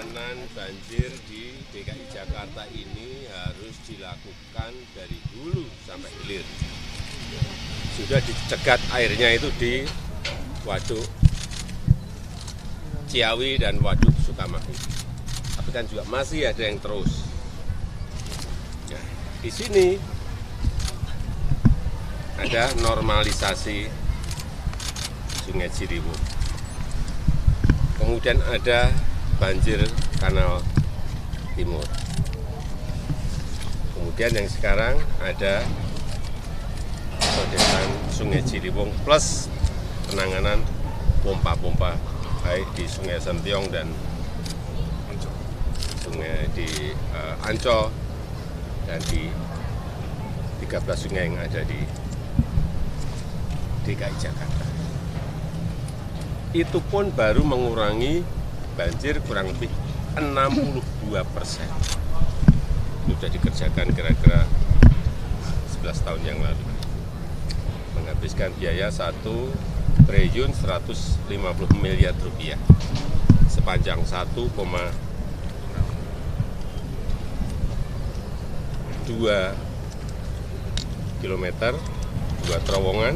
penanganan banjir di DKI Jakarta ini harus dilakukan dari hulu sampai hilir. Sudah dicegat airnya itu di Waduk Ciawi dan Waduk Sukamahi. Tapi kan juga masih ada yang terus. Nah, di sini ada normalisasi Sungai Ciliwung. Kemudian ada banjir Kanal Timur. Kemudian yang sekarang ada sodetan Sungai Ciliwung plus penanganan pompa-pompa baik di Sungai Sentiong dan sungai di Ancol dan di 13 sungai yang ada di DKI Jakarta. Itu pun baru mengurangi banjir kurang lebih 62%. Sudah dikerjakan kira-kira 11 tahun yang lalu. Menghabiskan biaya 1.150 triliun rupiah sepanjang 1,2 kilometer, 2 terowongan,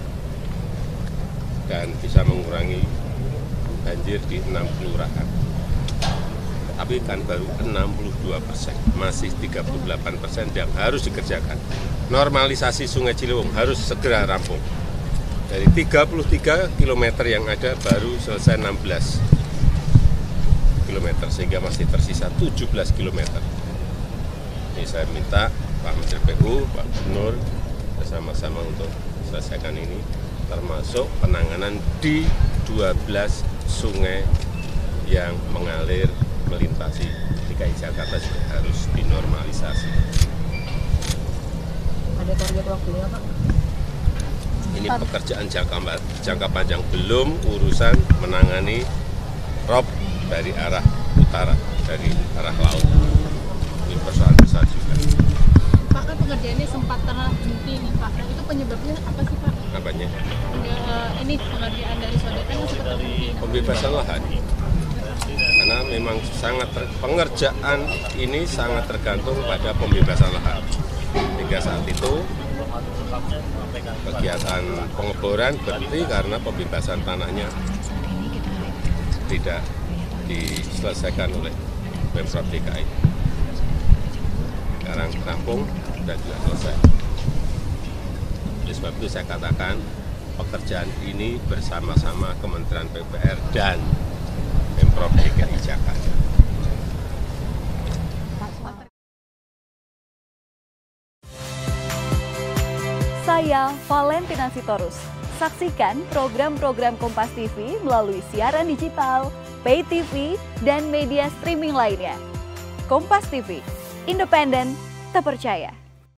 dan bisa mengurangi banjir di 6 kelurahan. Tapi kan baru 62%, masih 38% yang harus dikerjakan. Normalisasi Sungai Ciliwung harus segera rampung. Dari 33 km yang ada baru selesai 16 km, sehingga masih tersisa 17 km. Ini saya minta Pak Menteri PU, Pak Gubernur, bersama-sama untuk selesaikan ini, termasuk penanganan di 12 sungai yang mengalir melintasi DKI Jakarta juga harus dinormalisasi. Ada target waktunya, Pak? Ini pekerjaan jangka panjang, belum urusan menangani rob dari arah utara, dari arah laut. Ini persoalan besar juga. Pak, kan pengerjaannya sempat terhenti nih, Pak. Nah, itu penyebabnya apa sih, Pak? Apanya? Ini pengerjaan dari sodetan yang sempat terhenti. Pembebasan lahan. Karena memang pengerjaan ini sangat tergantung pada pembebasan lahan. Hingga saat itu kegiatan pengeboran berhenti karena pembebasan tanahnya tidak diselesaikan oleh Pemprov DKI. Sekarang rampung dan juga selesai. Oleh sebab itu saya katakan pekerjaan ini bersama-sama Kementerian PUPR dan Pemprov DKI Jakarta. Saya Valentina Sitorus. Saksikan program-program Kompas TV melalui siaran digital, pay TV, dan media streaming lainnya. Kompas TV, independen, terpercaya.